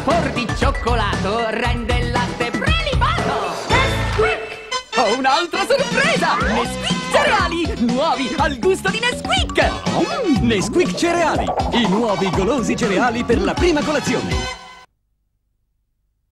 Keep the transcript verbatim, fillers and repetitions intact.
sapor di cioccolato rende il latte prelibato. Nesquik! Ho un'altra sorpresa! Nesquik cereali, nuovi al gusto di Nesquik! Nesquik cereali, i nuovi golosi cereali per la prima colazione.